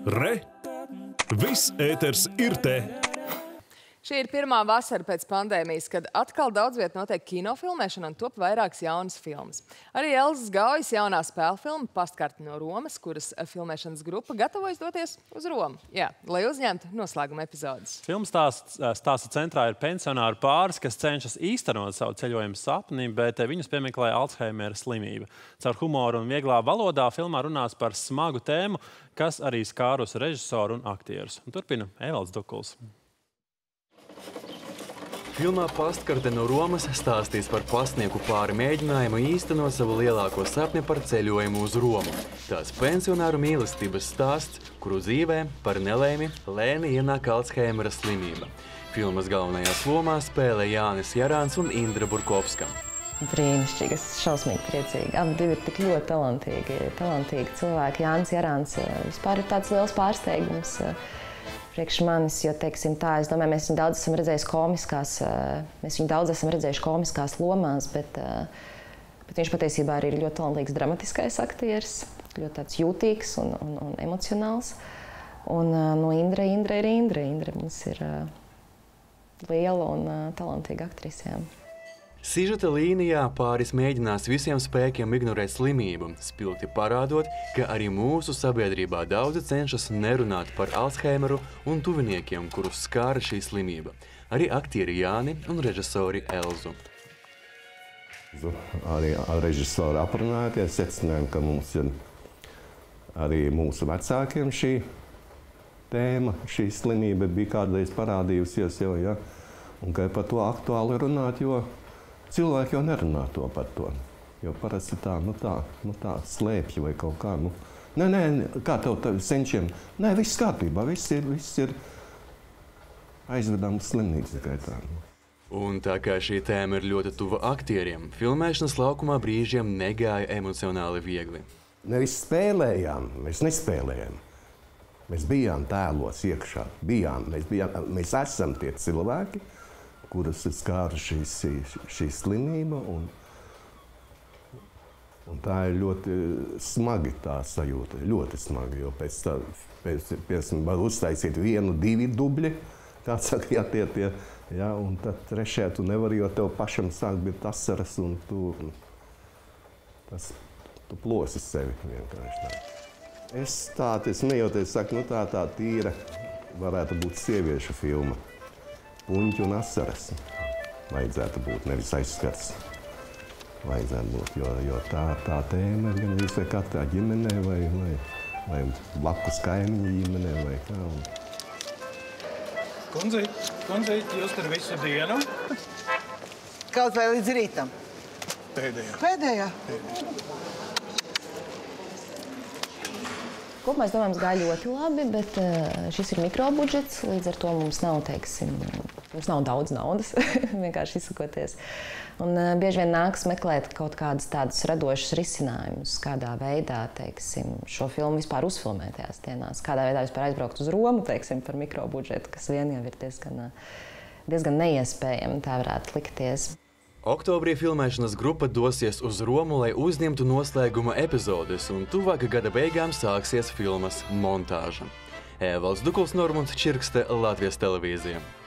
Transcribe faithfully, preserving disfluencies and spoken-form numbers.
Re! Viss ēters ir te! Šī ir pirmā vasara pēc pandēmijas, kad atkal daudz viet notiek kinofilmēšana un top vairākas jaunas filmas. Arī Elzas Gaujas jaunā spēļu filma Pastkarti no Romas, kuras filmēšanas grupa gatavojas doties uz Romu. Jā, lai uzņemtu noslēguma epizodes. Filmas stāsts, stāsta centrā ir pensionāru pāris, kas cenšas īstenot savu ceļojumu sapni, bet viņus piemeklē Alzheimera slimība. Caur humoru un vieglā valodā filmā runās par smagu tēmu, kas arī skārus režisoru un aktierus. Un turpina Evalds Dukuls. Filmā Pastkarte no Romas stāstīs par pastnieku pāri mēģinājumu īstenot savu lielāko sapni par ceļojumu uz Romu. Tās pensionāru mīlestības stāsts, kuru dzīvē par nelēmi lēni ienāk Alzheimera slimība. Filmas galvenajās lomās spēlē Jānis Jarāns un Indra Burkovska. Brīnišķīgi, es šausmīgi priecīgi. Abi divi ir tik ļoti talantīgi, talantīgi cilvēki. Jānis Jarāns vispār ir tāds liels pārsteigums priekš manis, jo, teiksim tā, es domāju, mēs viņu daudz esam redzējuši komiskās, mēs viņu daudz esam redzējuši komiskās lomās, bet, bet viņš patiesībā arī ir ļoti talantīgs dramatiskais aktieris, ļoti tāds jūtīgs un, un, un emocionāls. Un no Indra, Indra ir Indra. Indra mums ir liela un talantīga aktrisēm. Sižeta līnijā pāris mēģinās visiem spēkiem ignorēt slimību, spilgti parādot, ka arī mūsu sabiedrībā daudzi cenšas nerunāt par Alzheimeru un tuviniekiem, kurus skāra šī slimība. Arī aktieri Jāni un režisori Elzu. Arī ar režisoru aprunājoties, secinājām, ka mums ir arī mūsu vecākiem šī tēma, šī slimība bija kādreiz parādījusies jau, ja? Un ka par to aktuāli runāt, jo cilvēki jau nerunā to par to, jo parasti tā, nu tā, nu tā slēpja vai kaut kā, nu, nē, nē, kā tev tev senčiem, nē, viss kārtībā, viss ir, viss ir aizvedams slimnīcas gaitā. Un tā kā šī tēma ir ļoti tuva aktieriem, filmēšanas laukumā brīžiem negāja emocionāli viegli. Nevis spēlējām, mēs nespēlējām. Mēs bijām tēlos iekšā, bijām, mēs, bijām, mēs esam tie cilvēki, kuras ir skāra šī, šī slimība, un, un tā ir ļoti smagi tā sajūta, ļoti smagi, jo pēc tā, pēc, pēc var uztaisīt vienu, divi dubļi, tā saka, ja tie tie, ja, un tad trešajā tu nevari, jo tev pašam sāk būt asaras, un tu, tas, tu plosi sevi vienkārši tā. Es tā, es smejoties, saku, nu tā tā tīra varētu būt sieviešu filma. Puņķi un asaras vajadzētu būt, nevis aizskats vajadzētu būt, jo, jo tā, tā tēma ir gan visai katrā ģimenē vai, vai, vai blakus kaimiņu ģimenē vai kā. Un... Kundzīt, kundzīt, jūs tur visu dienu? Kaut vai līdz rītam? Pēdējā. Pēdējā? Pēdējā. Kopumā, es domāju, mums gāja ļoti labi, bet šis ir mikrobudžets, līdz ar to mums nav, teiksim, mums nav daudz naudas, vienkārši izsakoties. Un bieži vien nākas meklēt kaut kādus tādus radošus risinājumus, kādā veidā, teiksim, šo filmu vispār uzfilmēt tajās dienās, kādā veidā vispār aizbraukt uz Romu, teiksim, par mikrobudžetu, kas vien jau ir diezgan, diezgan neiespējami, tā varētu likties. Oktobrī filmēšanas grupa dosies uz Romu, lai uzņemtu noslēguma epizodes, un tuvāk gada beigām sāksies filmas montāža. Evalds Dukuls, Normunds Čirkste, Latvijas televīzija.